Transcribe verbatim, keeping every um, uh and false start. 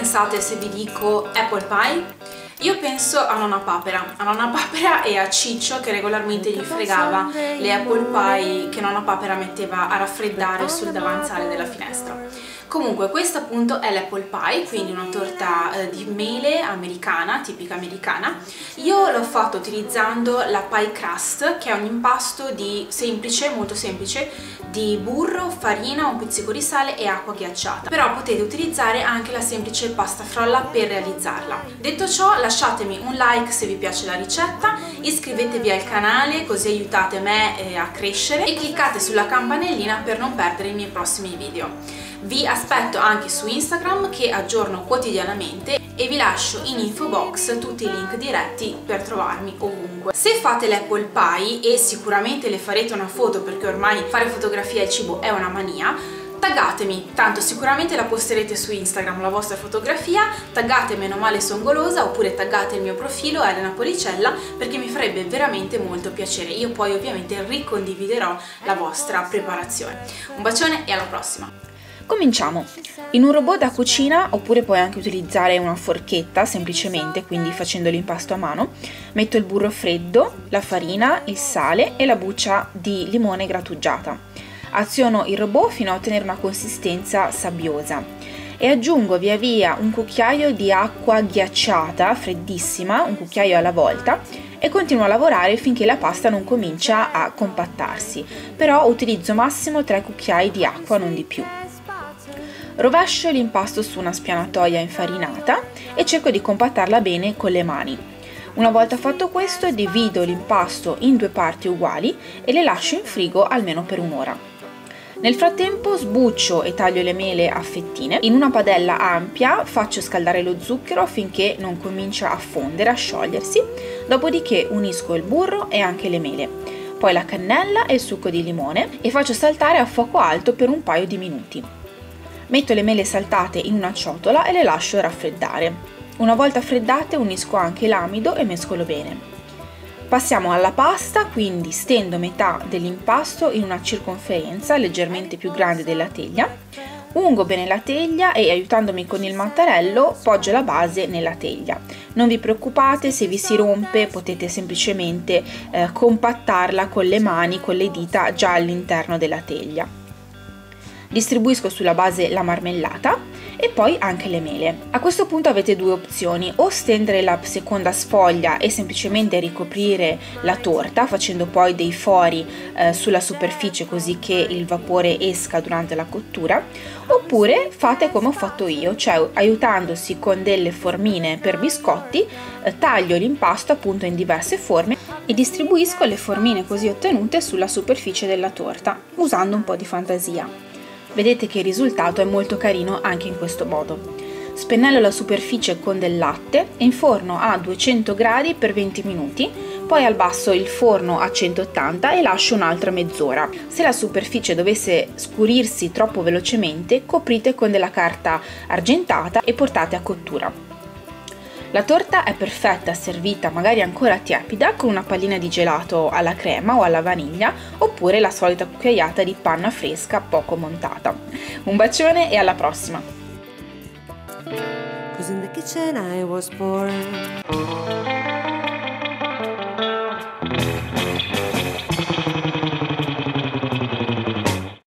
pensate se vi dico apple pie? Io penso a nonna Papera, a nonna Papera e a Ciccio che regolarmente gli fregava le apple pie che nonna Papera metteva a raffreddare sul davanzale della finestra. Comunque questa appunto è l'apple pie, quindi una torta eh, di mele americana, tipica americana. Io l'ho fatto utilizzando la pie crust, che è un impasto di semplice, molto semplice, di burro, farina, un pizzico di sale e acqua ghiacciata. Però potete utilizzare anche la semplice pasta frolla per realizzarla. Detto ciò, lasciatemi un like se vi piace la ricetta, iscrivetevi al canale così aiutate me eh, a crescere e cliccate sulla campanellina per non perdere i miei prossimi video. Vi aspetto anche su Instagram che aggiorno quotidianamente e vi lascio in info box tutti i link diretti per trovarmi ovunque. Se fate l'apple pie, e sicuramente le farete una foto perché ormai fare fotografia al cibo è una mania, taggatemi, tanto sicuramente la posterete su Instagram la vostra fotografia, taggate Meno Male Son Golosa oppure taggate il mio profilo Elena Policella perché mi farebbe veramente molto piacere. Io poi ovviamente ricondividerò la vostra preparazione. Un bacione e alla prossima! Cominciamo! In un robot da cucina, oppure puoi anche utilizzare una forchetta semplicemente, quindi facendo l'impasto a mano, metto il burro freddo, la farina, il sale e la buccia di limone grattugiata. Aziono il robot fino a ottenere una consistenza sabbiosa e aggiungo via via un cucchiaio di acqua ghiacciata, freddissima, un cucchiaio alla volta, e continuo a lavorare finché la pasta non comincia a compattarsi, però utilizzo massimo tre cucchiai di acqua, non di più. Rovescio l'impasto su una spianatoia infarinata e cerco di compattarla bene con le mani. Una volta fatto questo, divido l'impasto in due parti uguali e le lascio in frigo almeno per un'ora. Nel frattempo sbuccio e taglio le mele a fettine. In una padella ampia faccio scaldare lo zucchero finché non comincia a fondere, a sciogliersi, dopodiché unisco il burro e anche le mele, poi la cannella e il succo di limone e faccio saltare a fuoco alto per un paio di minuti. Metto le mele saltate in una ciotola e le lascio raffreddare. Una volta freddate unisco anche l'amido e mescolo bene. Passiamo alla pasta, quindi stendo metà dell'impasto in una circonferenza leggermente più grande della teglia, ungo bene la teglia e aiutandomi con il mattarello poggio la base nella teglia. Non vi preoccupate se vi si rompe, potete semplicemente eh, compattarla con le mani, con le dita già all'interno della teglia. Distribuisco sulla base la marmellata e poi anche le mele. A questo punto avete due opzioni: o stendere la seconda sfoglia e semplicemente ricoprire la torta facendo poi dei fori eh, sulla superficie così che il vapore esca durante la cottura, oppure fate come ho fatto io, cioè aiutandosi con delle formine per biscotti eh, taglio l'impasto appunto in diverse forme e distribuisco le formine così ottenute sulla superficie della torta usando un po' di fantasia. Vedete che il risultato è molto carino anche in questo modo. Spennello la superficie con del latte e inforno a duecento gradi per venti minuti, poi abbasso il forno a centottanta e lascio un'altra mezz'ora. Se la superficie dovesse scurirsi troppo velocemente, coprite con della carta argentata e portate a cottura. La torta è perfetta servita magari ancora tiepida con una pallina di gelato alla crema o alla vaniglia oppure la solita cucchiaiata di panna fresca poco montata. Un bacione e alla prossima!